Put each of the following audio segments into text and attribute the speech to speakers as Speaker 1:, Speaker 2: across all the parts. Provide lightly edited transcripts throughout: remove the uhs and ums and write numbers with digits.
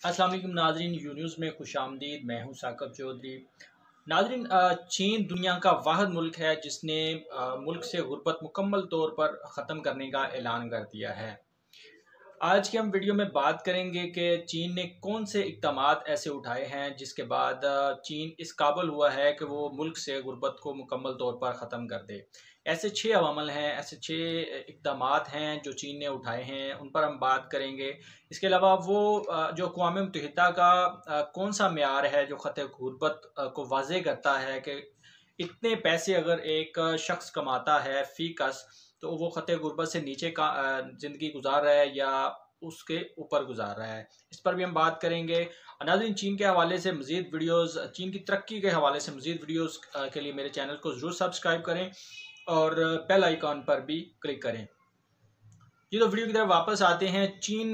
Speaker 1: अस्सलाम वालेकुम नाजरीन, यू न्यूज़ में खुशामदीद। मैं हूं साकब चौधरी। नाजरीन, चीन दुनिया का वाहिद मुल्क है जिसने मुल्क से गुर्बत मुकम्मल तौर पर ख़त्म करने का ऐलान कर दिया है। आज की हम वीडियो में बात करेंगे कि चीन ने कौन से इक़दामात ऐसे उठाए हैं जिसके बाद चीन इस काबिल हुआ है कि वो मुल्क से गुर्बत को मुकम्मल तौर पर ख़त्म कर दे। ऐसे 6 अवामल हैं, ऐसे 6 इक़दामात हैं जो चीन ने उठाए हैं, उन पर हम बात करेंगे। इसके अलावा वो जो अक़वाम मुत्तहिदा का कौन सा मेयार है जो ख़त्म गुर्बत को वाज़े करता है कि इतने पैसे अगर एक शख्स कमाता है फ़ी कस, तो वो ख़त्े गुर्बत से नीचे का ज़िंदगी गुजार रहा है या उसके ऊपर गुजार रहा है। इस पर भी हम बात करेंगे। नाज़रीन, चीन के हवाले से मज़ीद वीडियोज़, चीन की तरक्की के हवाले से मज़ीद वीडियोज़ के लिए मेरे चैनल को ज़रूर सब्सक्राइब करें और बेल आइकॉन पर भी क्लिक करें। जी, तो वीडियो की तरफ वापस आते हैं।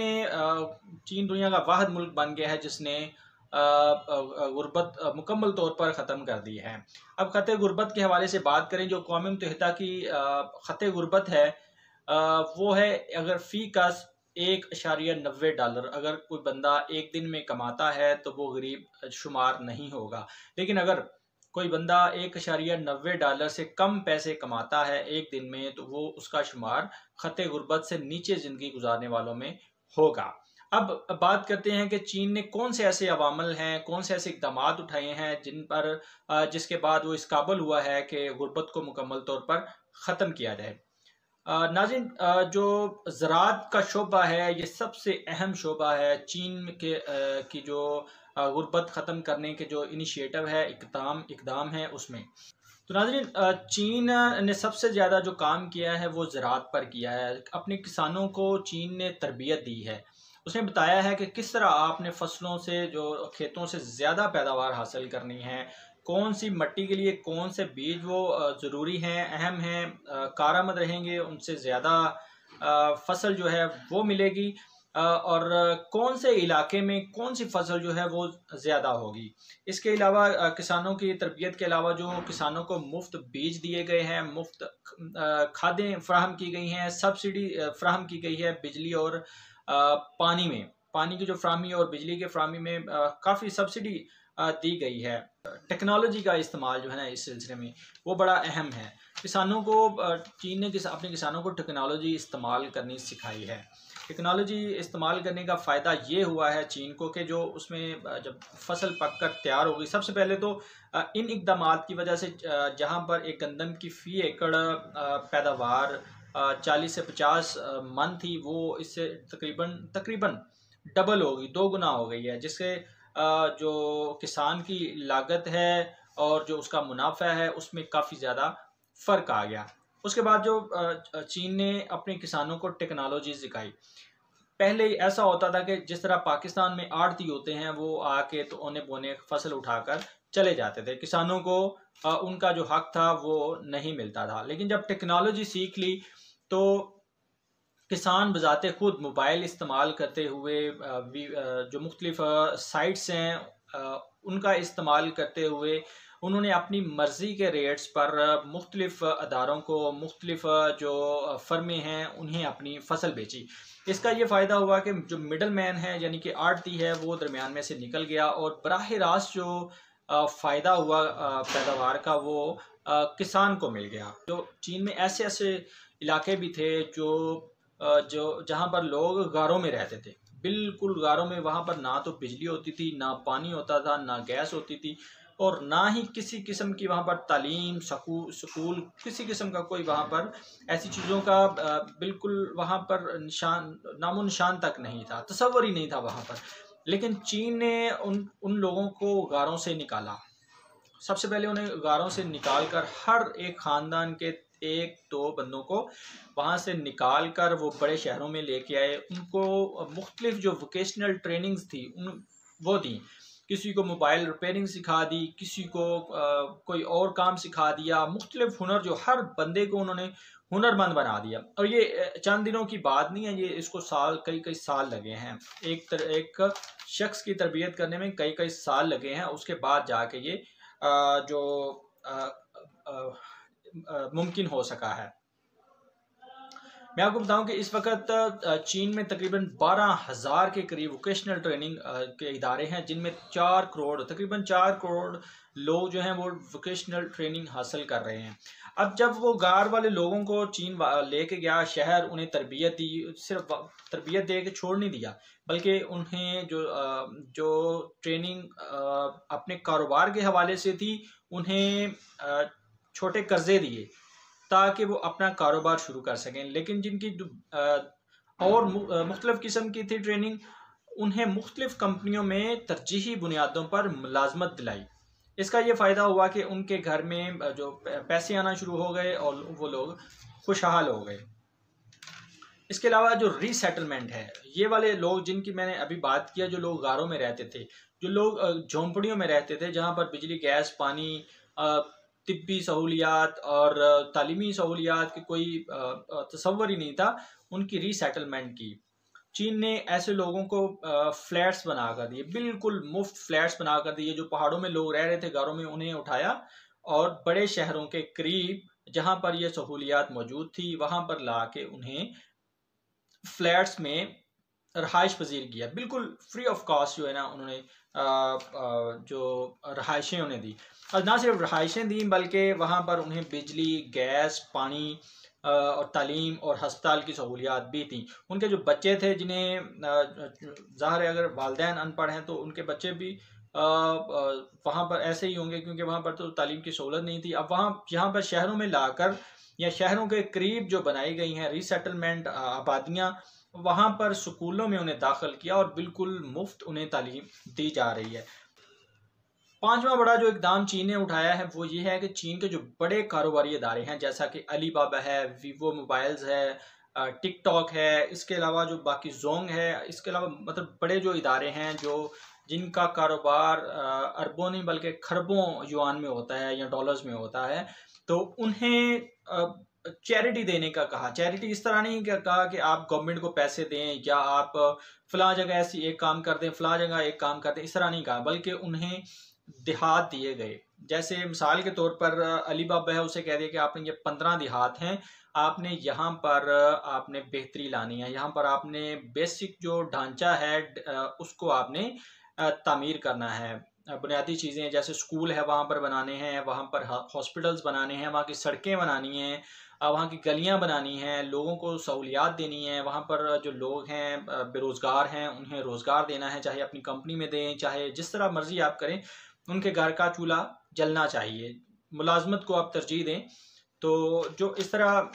Speaker 1: चीन दुनिया का वाहिद मुल्क बन गया है जिसने गुर्बत मुकम्मल तौर पर ख़त्म कर दी है। अब ख़त्े गुर्बत के हवाले से बात करें, जो अक़वाम मुत्तहिदा की ख़त्े गुर्बत है वो है अगर फ़ी कस $1.90 अगर कोई बंदा एक दिन में कमाता है तो वो गरीब शुमार नहीं होगा। लेकिन अगर कोई बंदा $1.90 से कम पैसे कमाता है एक दिन में, तो वो उसका शुमार ख़त्े गुर्बत से नीचे ज़िंदगी गुजारने वालों में होगा। अब बात करते हैं कि चीन ने कौन से ऐसे अवामल हैं, कौन से ऐसे इक़दामात उठाए हैं जिन पर जिसके बाद वो इस काबिल हुआ है कि गुर्बत को मुकम्मल तौर पर ख़त्म किया जाए। नाज़रीन, जो ज़राअत का शोबा है ये सबसे अहम शोबा है चीन के की जो गुर्बत ख़त्म करने के जो इनिशिएटिव है, इक़दाम है उसमें। तो नाज़रीन, चीन ने सबसे ज़्यादा जो काम किया है वो ज़राअत पर किया है। अपने किसानों को चीन ने तरबियत दी है। उसने बताया है कि किस तरह आपने फसलों से, जो खेतों से ज़्यादा पैदावार हासिल करनी है, कौन सी मिट्टी के लिए कौन से बीज वो ज़रूरी हैं, अहम हैं, कारआमद रहेंगे, उनसे ज़्यादा फसल जो है वो मिलेगी, और कौन से इलाके में कौन सी फसल जो है वो ज़्यादा होगी। इसके अलावा किसानों की तरबियत के अलावा जो किसानों को मुफ्त बीज दिए गए हैं, मुफ्त खादें फ्राहम की गई हैं, सब्सिडी फ्राहम की गई है बिजली और पानी की जो फ्राहमी और बिजली के फ्राहमी में काफ़ी सब्सिडी दी गई है। टेक्नोलॉजी का इस्तेमाल जो है ना इस सिलसिले में वो बड़ा अहम है। किसानों को चीन ने अपने किसानों को टेक्नोलॉजी इस्तेमाल करनी सिखाई है। टेक्नोलॉजी इस्तेमाल करने का फ़ायदा ये हुआ है चीन को कि जो उसमें जब फसल पक कर तैयार हो गई, सबसे पहले तो इन इक़दामात की वजह से जहाँ पर एक गंदम की फ़ी एकड़ पैदावार 40 से 50 मन थी, वो इससे तकरीबन डबल हो गई, 2 गुना हो गई है, जिससे जो किसान की लागत है और जो उसका मुनाफा है उसमें काफ़ी ज़्यादा फ़र्क आ गया। उसके बाद जो चीन ने अपने किसानों को टेक्नोलॉजी सिखाई। पहले ऐसा होता था कि जिस तरह पाकिस्तान में आड़ती होते हैं, वो आके तो ओने बोने फसल उठाकर चले जाते थे, किसानों को उनका जो हक था वो नहीं मिलता था। लेकिन जब टेक्नोलॉजी सीख ली तो किसान बजाते खुद मोबाइल इस्तेमाल करते हुए जो मुख्तलिफ साइट्स हैं उनका इस्तेमाल करते हुए उन्होंने अपनी मर्ज़ी के रेट्स पर मुख्तलिफ अदारों को, मुख्तलिफ जो फर्में हैं उन्हें अपनी फसल बेची। इसका ये फ़ायदा हुआ कि जो मिडल मैन है यानी कि आड़ती है वो दरमियान में से निकल गया और बराह रास्त जो फ़ायदा हुआ पैदावार का वो किसान को मिल गया। जो चीन में ऐसे ऐसे इलाके भी थे जो जहाँ पर लोग गारों में रहते थे, बिल्कुल गारों में, वहाँ पर ना तो बिजली होती थी, ना पानी होता था, ना गैस होती थी और ना ही किसी किस्म की वहाँ पर तालीम, स्कूल, किसी किस्म का कोई वहाँ पर ऐसी चीज़ों का बिल्कुल वहाँ पर नामो निशान तक नहीं था, तसव्वुर ही नहीं था वहाँ पर। लेकिन चीन ने उन लोगों को गारों से निकाला। सबसे पहले उन्हें गारों से निकाल कर हर एक ख़ानदान के 1-2 बंदों को वहाँ से निकाल कर वो बड़े शहरों में लेके आए। उनको मुख्तलिफ जो वोकेशनल ट्रेनिंग्स थी वो दी। किसी को मोबाइल रिपेयरिंग सिखा दी, किसी को कोई और काम सिखा दिया। मुख्तलिफ हुनर, जो हर बंदे को उन्होंने हुनरमंद बना दिया। और ये चंद दिनों की बात नहीं है, ये इसको कई साल लगे हैं। एक शख्स की तरबियत करने में कई साल लगे हैं। उसके बाद जाके ये मुमकिन हो सका है। मैं आपको बताऊं कि इस वक्त चीन में तकरीबन 12,000 के करीब वोकेशनल ट्रेनिंग के इदारे हैं, जिनमें 4 करोड़ लोग जो हैं वो वोकेशनल ट्रेनिंग हासिल कर रहे हैं। अब जब वो गार वाले लोगों को चीन लेके गया शहर, उन्हें तरबियत दी, सिर्फ तरबियत दे के छोड़ नहीं दिया, बल्कि उन्हें जो ट्रेनिंग अपने कारोबार के हवाले से थी, उन्हें छोटे कर्जे दिए ताकि वो अपना कारोबार शुरू कर सकें। लेकिन जिनकी और मुख्तलिफ किस्म की थी ट्रेनिंग, उन्हें मुख्तलिफ कंपनियों में तरजीही बुनियादों पर मुलाजमत दिलाई। इसका ये फ़ायदा हुआ कि उनके घर में जो पैसे आना शुरू हो गए और वो लोग खुशहाल हो गए। इसके अलावा जो रीसेटलमेंट है, ये वाले लोग जिनकी मैंने अभी बात किया, जो लोग गारों में रहते थे, जो लोग झोंपड़ियों में रहते थे, जहाँ पर बिजली, गैस, पानी, तिब्बी सहूलियात और तालीमी सहूलियात की कोई तसव्वुर ही नहीं था, उनकी रीसेटलमेंट की। चीन ने ऐसे लोगों को फ्लैट्स बना कर दिए, बिल्कुल मुफ्त फ्लैट्स बना कर दिए। जो पहाड़ों में लोग रह रहे थे गारों में, उन्हें उठाया और बड़े शहरों के करीब जहाँ पर ये सहूलियात मौजूद थी, वहाँ पर ला के उन्हें फ्लैट्स में रहाइश पजीर किया। बिल्कुल फ्री ऑफ कॉस्ट जो है ना, उन्होंने जो रहाइशें उन्हें दी। और ना सिर्फ रहाइशें दी, बल्कि वहाँ पर उन्हें बिजली, गैस, पानी और तालीम और हस्पताल की सहूलियात भी थी। उनके जो बच्चे थे, जिन्हें ज़ाहिर है अगर वालिदैन अनपढ़ हैं तो उनके बच्चे भी वहाँ पर ऐसे ही होंगे, क्योंकि वहाँ पर तो तालीम की सहूलत नहीं थी। अब वहाँ यहाँ पर शहरों में लाकर या शहरों के करीब जो बनाई गई हैं रीसेटलमेंट आबादियाँ, वहाँ पर स्कूलों में उन्हें दाखिल किया और बिल्कुल मुफ्त उन्हें तालीम दी जा रही है। पांचवा बड़ा जो इकदाम चीन ने उठाया है वो ये है कि चीन के जो बड़े कारोबारी इदारे हैं, जैसा कि अलीबाबा है, वीवो मोबाइल्स है, टिकटॉक है, इसके अलावा जो बाकी जोंग है, इसके अलावा मतलब बड़े जो इदारे हैं जो जिनका कारोबार अरबों नहीं बल्कि खरबों युआन में होता है या डॉलर्स में होता है, तो उन्हें चैरिटी देने का कहा। चैरिटी इस तरह नहीं कहा कि आप गवर्नमेंट को पैसे दें या आप फला जगह ऐसी एक काम कर दें, फला जगह एक काम कर दें, इस तरह नहीं कहा, बल्कि उन्हें देहात दिए गए। जैसे मिसाल के तौर पर अलीबाबा है, उसे कह दिया कि आपने ये 15 देहात हैं, आपने यहाँ पर आपने बेहतरी लानी है, यहाँ पर आपने बेसिक जो ढांचा है उसको आपने तामीर करना है। बुनियादी चीज़ें जैसे स्कूल है वहाँ पर बनाने हैं, वहाँ पर हॉस्पिटल्स बनाने हैं, वहाँ की सड़कें बनानी हैं, वहाँ की गलियाँ बनानी हैं, लोगों को सहूलियात देनी है। वहाँ पर जो लोग हैं बेरोज़गार हैं, उन्हें रोज़गार देना है, चाहे अपनी कंपनी में दें, चाहे जिस तरह मर्जी आप करें, उनके घर का चूल्हा जलना चाहिए, मुलाजमत को आप तरजीह दें। तो जो इस तरह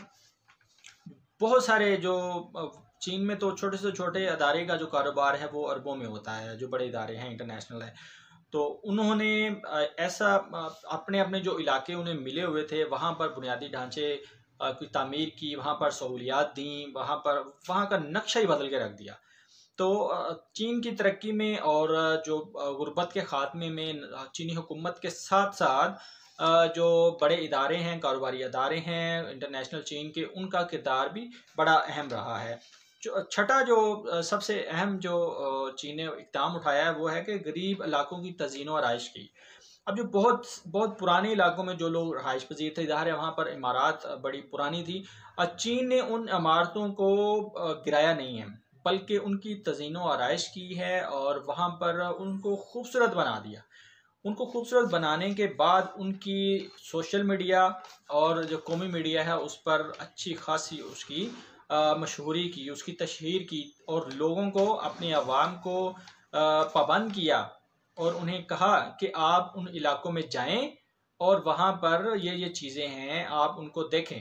Speaker 1: बहुत सारे जो चीन में तो छोटे से छोटे अदारे का जो कारोबार है वो अरबों में होता है, जो बड़े इदारे हैं इंटरनेशनल है। तो उन्होंने ऐसा अपने अपने जो इलाके उन्हें मिले हुए थे, वहाँ पर बुनियादी ढांचे की तामीर की, वहाँ पर सहूलियात दी, वहाँ का नक्शा ही बदल के रख दिया। तो चीन की तरक्की में और जो गुर्बत के ख़ात्मे में चीनी हुकूमत के साथ साथ जो बड़े इदारे हैं, कारोबारी इदारे हैं इंटरनेशनल चीन के, उनका किरदार भी बड़ा अहम रहा है। जो छठा जो सबसे अहम जो चीन ने इक़दाम उठाया है वो है कि गरीब इलाकों की तज़ीन और आइश की। अब जो बहुत बहुत पुराने इलाकों में जो लोग रहाइश पजीर थे, ज़ाहिर है वहाँ पर इमारत बड़ी पुरानी थी, चीन ने उन इमारतों को गिराया नहीं है, बल्कि उनकी तज़ीन और आराइश की है और वहाँ पर उनको खूबसूरत बना दिया। उनको खूबसूरत बनाने के बाद उनकी सोशल मीडिया और जो कौमी मीडिया है उस पर अच्छी खासी उसकी मशहूरी की, उसकी तशहीर की और लोगों को, अपनी आवाम को पाबंद किया और उन्हें कहा कि आप उन इलाकों में जाएं और वहाँ पर ये चीज़ें हैं, आप उनको देखें।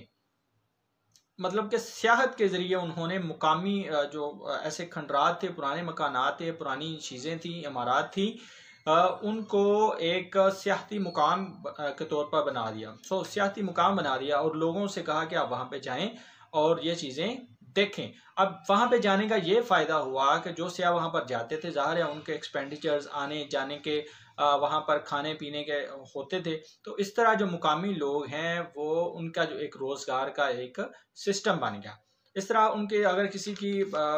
Speaker 1: मतलब कि सियाहत के ज़रिए उन्होंने मुकामी जो ऐसे खंडरात थे, पुराने मकानात थे, पुरानी चीज़ें थी, इमारत थी, उनको एक सियाहती मुकाम के तौर पर बना दिया। सियाहती मुकाम बना दिया और लोगों से कहा कि आप वहाँ पे जाएं और ये चीज़ें देखें। अब वहाँ पे जाने का ये फ़ायदा हुआ कि जो सियाह वहाँ पर जाते थे, ज़ाहिर है उनके एक्सपेंडिचर्स आने जाने के, वहाँ पर खाने पीने के होते थे। तो इस तरह जो मुकामी लोग हैं वो उनका जो एक रोज़गार का एक सिस्टम बन गया। इस तरह उनके अगर किसी की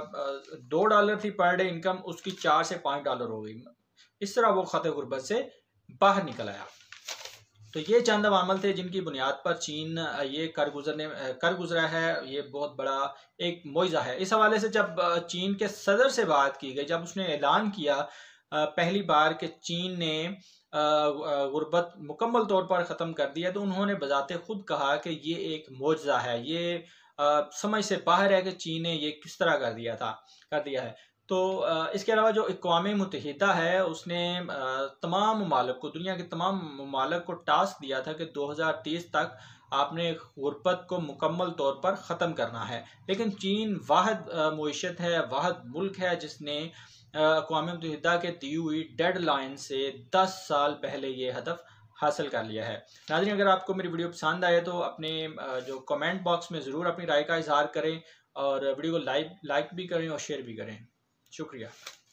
Speaker 1: $2 थी पर डे इनकम, उसकी $4 से $5 हो गई। इस तरह वो खत गुर्बत से बाहर निकल आया। तो ये चंद अवामल थे जिनकी बुनियाद पर चीन ये कर गुजरा है। ये बहुत बड़ा एक मुआवजा है। इस हवाले से जब चीन के सदर से बात की गई, जब उसने ऐलान किया पहली बार कि चीन ने गुर्बत मुकम्मल तौर पर ख़त्म कर दिया, तो उन्होंने बजाते खुद कहा कि ये एक मुआवजा है, ये समझ से बाहर है कि चीन ने ये किस तरह कर दिया है। तो इसके अलावा जो अक़वाम मुत्तहिदा है उसने तमाम ममालिक को, दुनिया के तमाम ममालिक को टास्क दिया था कि 2030 तक आपने गुर्बत को मुकम्मल तौर पर ख़त्म करना है। लेकिन चीन वाहिद मुईशत है, वाहिद मुल्क है जिसने अक़वाम मुत्तहिदा के दी हुई डेडलाइन से 10 साल पहले ये हदफ हासिल कर लिया है। नाज़रीन, अगर आपको मेरी वीडियो पसंद आए तो अपने जो कमेंट बॉक्स में ज़रूर अपनी राय का इजहार करें और वीडियो को लाइक भी करें और शेयर भी करें। शुक्रिया।